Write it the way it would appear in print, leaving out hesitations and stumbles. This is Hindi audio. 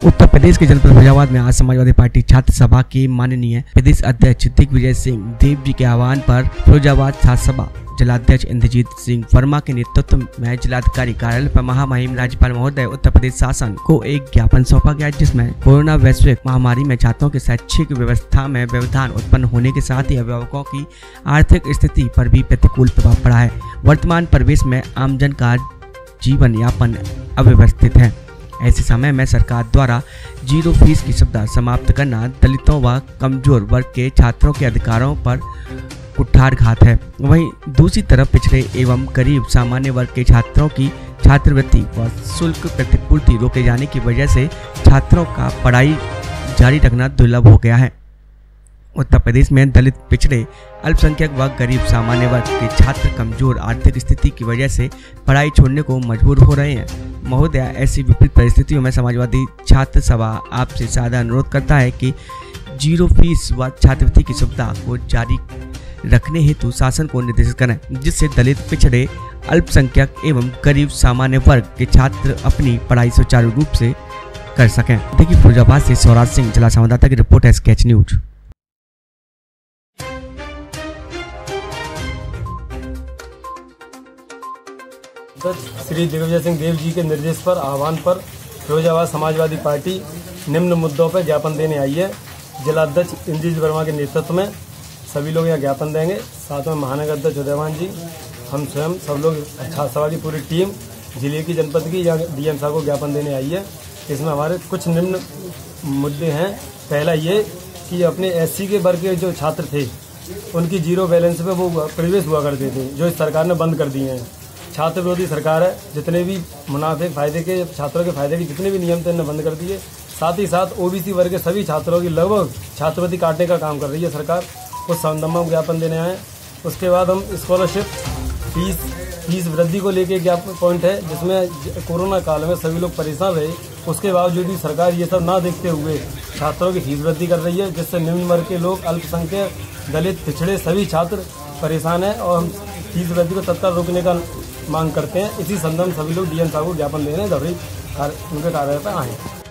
उत्तर प्रदेश के जनपद फैजाबाद में आज समाजवादी पार्टी छात्र सभा के माननीय प्रदेश अध्यक्ष दिग्विजय सिंह देव जी के आह्वान पर फैजाबाद छात्र सभा जिलाध्यक्ष इंद्रजीत सिंह वर्मा के नेतृत्व में जिलाधिकारी कार्यालय पर महामहिम राज्यपाल महोदय उत्तर प्रदेश शासन को एक ज्ञापन सौंपा गया, जिसमें कोरोना वैश्विक महामारी में छात्रों की शैक्षिक व्यवस्था में व्यवधान उत्पन्न होने के साथ ही अभिभावकों की आर्थिक स्थिति पर भी प्रतिकूल प्रभाव पड़ा है। वर्तमान परिवेश में आमजन का जीवन यापन अव्यवस्थित है। ऐसे समय में सरकार द्वारा जीरो फीस की सुविधा समाप्त करना दलितों व कमजोर वर्ग के छात्रों के अधिकारों पर कुठारघात है। वहीं दूसरी तरफ पिछड़े एवं गरीब सामान्य वर्ग के छात्रों की छात्रवृत्ति व शुल्क प्रतिपूर्ति रोके जाने की वजह से छात्रों का पढ़ाई जारी रखना दुर्लभ हो गया है। उत्तर प्रदेश में दलित, पिछड़े, अल्पसंख्यक व गरीब सामान्य वर्ग के छात्र कमजोर आर्थिक स्थिति की वजह से पढ़ाई छोड़ने को मजबूर हो रहे हैं। महोदय, ऐसी विपरीत परिस्थितियों में समाजवादी छात्र सभा आपसे सादा अनुरोध करता है कि जीरो फीस व छात्रवृत्ति की सुविधा को जारी रखने हेतु शासन को निर्देशित करें, जिससे दलित, पिछड़े, अल्पसंख्यक एवं गरीब सामान्य वर्ग के छात्र अपनी पढ़ाई सुचारू रूप से कर सकें। देखिए फैजाबाद से स्वराज सिंह जिला संवाददाता की रिपोर्ट है, स्केच न्यूज। श्री दिग्विजय सिंह देव जी के निर्देश पर आह्वान पर फैजाबाद समाजवादी पार्टी निम्न मुद्दों पर ज्ञापन देने आई है। जिलाध्यक्ष इंद्रजीत वर्मा के नेतृत्व में सभी लोग यहाँ ज्ञापन देंगे। साथ में महानगर अध्यक्ष उदयमान जी, हम स्वयं सब लोग छात्र सभा की पूरी टीम जिले की जनपद की या डीएम साहब को ज्ञापन देने आई है। इसमें हमारे कुछ निम्न मुद्दे हैं। पहला ये कि अपने एससी के वर्ग के जो छात्र थे उनकी जीरो बैलेंस पे वो प्रवेश हुआ करते थे, जो इस सरकार ने बंद कर दिए हैं। छात्र विरोधी सरकार है। जितने भी मुनाफे फायदे के छात्रों के फायदे के जितने भी नियम थे इन्हें बंद कर दिए। साथ ही साथ ओबीसी वर्ग के सभी छात्रों की लगभग छात्रवृत्ति काटने का काम कर रही है सरकार। उस संबंध में ज्ञापन देने आए। उसके बाद हम स्कॉलरशिप फीस वृद्धि को लेके ज्ञापन पॉइंट है, जिसमें कोरोना काल में सभी लोग परेशान रहे। उसके बावजूद भी सरकार ये सब ना देखते हुए छात्रों की फीस वृद्धि कर रही है, जिससे निम्न वर्ग के लोग, अल्पसंख्यक, दलित, पिछड़े सभी छात्र परेशान हैं और हम फीस वृद्धि को तत्काल रोकने का मांग करते हैं। इसी संदर्भ में सभी लोग डीएम साहब को ज्ञापन देने उनके कार्यालय पर आए।